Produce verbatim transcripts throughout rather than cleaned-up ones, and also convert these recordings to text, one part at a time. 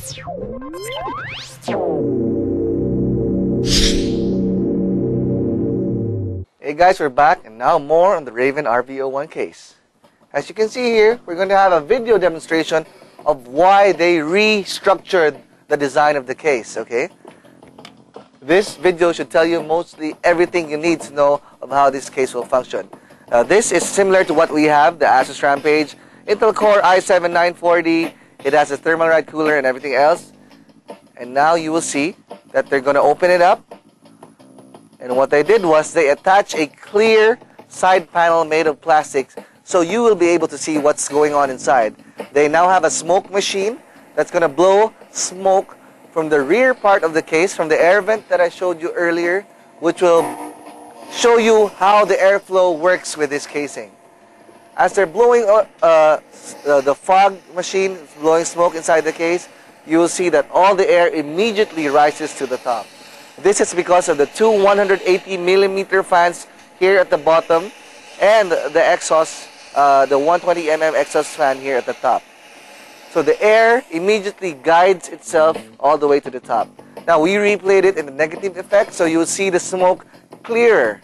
Hey guys, we're back, and now more on the Raven R V zero one case. As you can see here, we're going to have a video demonstration of why they restructured the design of the case, okay? This video should tell you mostly everything you need to know of how this case will function. Uh, this is similar to what we have, the Asus Rampage, Intel Core i seven nine forty. It has a thermal ride cooler and everything else. And now you will see that they're going to open it up. And what they did was they attached a clear side panel made of plastics, so you will be able to see what's going on inside. They now have a smoke machine that's going to blow smoke from the rear part of the case, from the air vent that I showed you earlier, which will show you how the airflow works with this casing. As they're blowing uh, uh, the fog machine is blowing smoke inside the case, you will see that all the air immediately rises to the top. This is because of the two one hundred eighty millimeter fans here at the bottom and the exhaust, uh, the one twenty millimeter exhaust fan here at the top. So the air immediately guides itself all the way to the top. Now we replayed it in the negative effect, so you'll see the smoke clearer.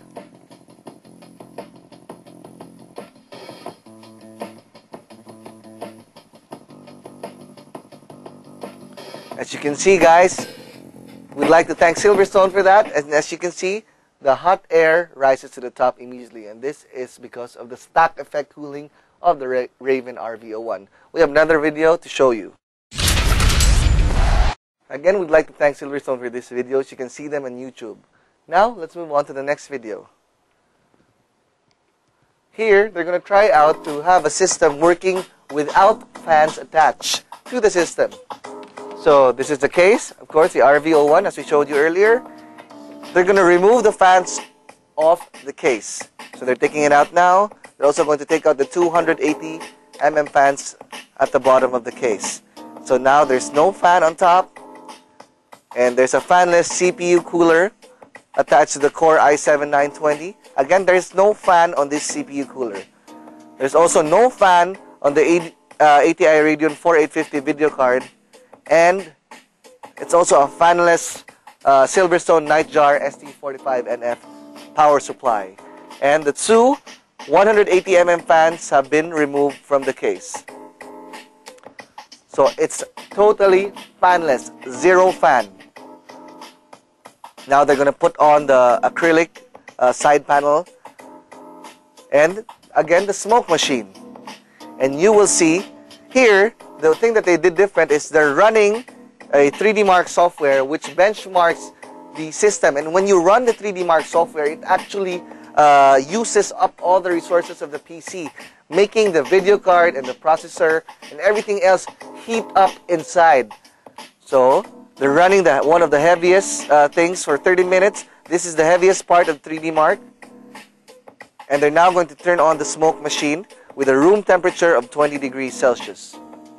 As you can see, guys, we'd like to thank Silverstone for that. And as you can see, the hot air rises to the top immediately. And this is because of the stack effect cooling of the Ra Raven R V zero one. We have another video to show you. Again, we'd like to thank Silverstone for this video. You can see them on YouTube. Now, let's move on to the next video. Here, they're going to try out to have a system working without fans attached to the system. So this is the case, of course, the R V zero one, as we showed you earlier. They're going to remove the fans off the case. So they're taking it out now. They're also going to take out the two hundred eighty millimeter fans at the bottom of the case. So now there's no fan on top. And there's a fanless C P U cooler attached to the Core i seven nine twenty. Again, there's no fan on this C P U cooler. There's also no fan on the A T I Radeon forty-eight fifty video card. And it's also a fanless uh, Silverstone Nightjar S T forty-five N F power supply. And the two one hundred eighty millimeter fans have been removed from the case. So it's totally fanless, zero fan. Now they're going to put on the acrylic uh, side panel. And again, the smoke machine. And you will see here, the thing that they did different is they're running a three D Mark software which benchmarks the system. And when you run the three D Mark software, it actually uh, uses up all the resources of the P C, making the video card and the processor and everything else heat up inside. So they're running the, one of the heaviest uh, things for thirty minutes. This is the heaviest part of three D Mark. And they're now going to turn on the smoke machine with a room temperature of twenty degrees Celsius.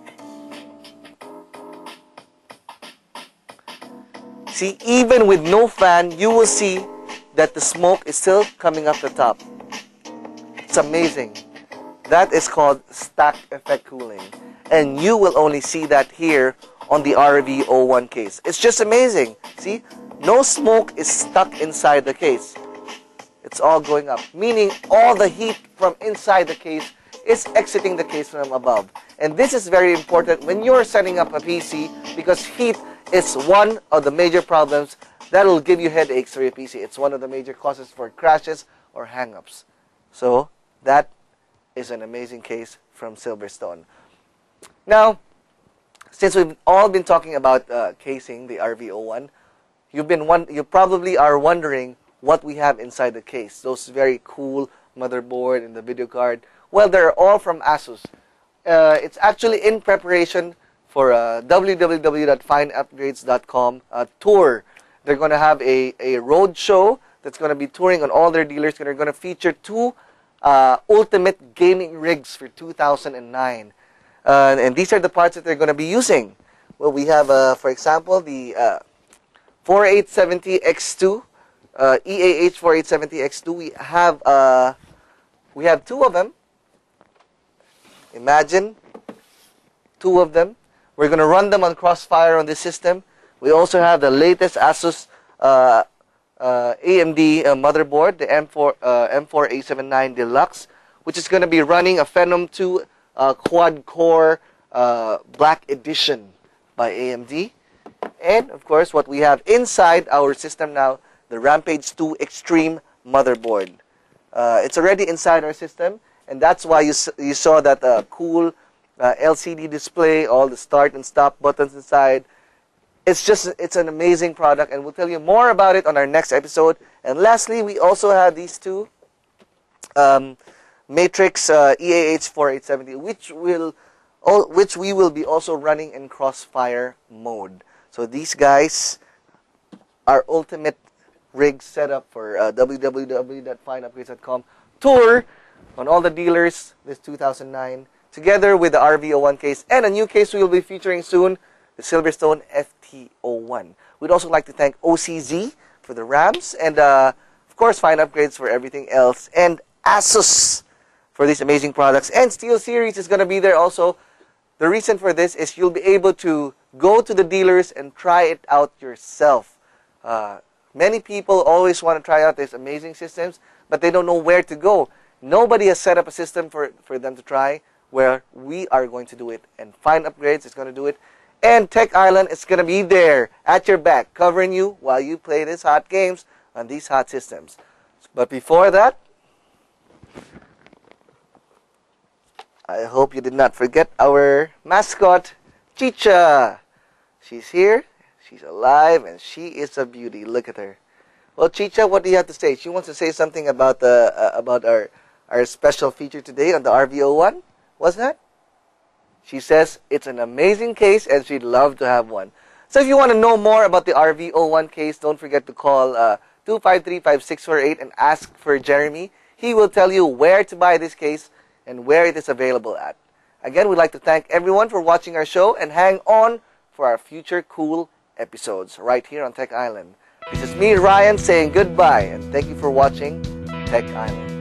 See, even with no fan, you will see that the smoke is still coming up the top. It's amazing. That is called stack effect cooling. And you will only see that here on the R V zero one case. It's just amazing. See, no smoke is stuck inside the case. It's all going up, meaning all the heat from inside the case is exiting the case from above. And this is very important when you're setting up a P C, because heat is one of the major problems that will give you headaches for your P C. It's one of the major causes for crashes or hang-ups. So that is an amazing case from Silverstone. Now, since we've all been talking about uh, casing the R V zero one, you've been one, you probably are wondering what we have inside the case. Those very cool motherboard and the video card. Well, they're all from Asus. Uh, it's actually in preparation for a w w w dot fine upgrades dot com uh, tour. They're going to have a, a road show that's going to be touring on all their dealers. They're going to feature two uh, ultimate gaming rigs for two thousand nine. Uh, and these are the parts that they're going to be using. Well, we have, uh, for example, the uh, forty-eight seventy X two, uh, E A H forty-eight seventy X two. We have, uh, we have two of them. Imagine two of them. We're going to run them on Crossfire on this system. We also have the latest Asus uh, uh, A M D uh, motherboard, the M four, uh, M four A seventy-nine Deluxe, which is going to be running a Phenom two uh, quad-core uh, Black Edition by A M D. And, of course, what we have inside our system now, the Rampage two Extreme motherboard. Uh, it's already inside our system, and that's why you, you saw that uh, cool uh, L C D display, all the start and stop buttons inside. It's just, it's an amazing product, and we'll tell you more about it on our next episode. And lastly, we also have these two um, Matrix uh, E A H forty-eight seventy, which will, all, which we will be also running in Crossfire mode. So these guys are ultimate rig setup for uh, w w w dot fine upgrades dot com tour on all the dealers this two thousand nine, together with the R V zero one case and a new case we will be featuring soon, the Silverstone F T zero one. We'd also like to thank O C Z for the RAMs, and uh, of course Fine Upgrades for everything else, and Asus for these amazing products. And SteelSeries is going to be there also. The reason for this is you'll be able to go to the dealers and try it out yourself. Uh, many people always want to try out these amazing systems, but they don't know where to go. Nobody has set up a system for, for them to try, where we are going to do it. And Fine Upgrades is going to do it. And Tech Island is going to be there at your back, covering you while you play these hot games on these hot systems. But before that, I hope you did not forget our mascot, Chicha. She's here, she's alive, and she is a beauty. Look at her. Well, Chicha, what do you have to say? She wants to say something about the uh, about our our special feature today on the R V zero one. What's that? She says it's an amazing case and she'd love to have one. So if you want to know more about the R V zero one case, don't forget to call uh, two five three, five six four eight and ask for Jeremy. He will tell you where to buy this case and where it is available at. Again, we'd like to thank everyone for watching our show, and hang on for our future cool episodes right here on Tech Island. This is me, Ryan, saying goodbye, and thank you for watching Tech Island.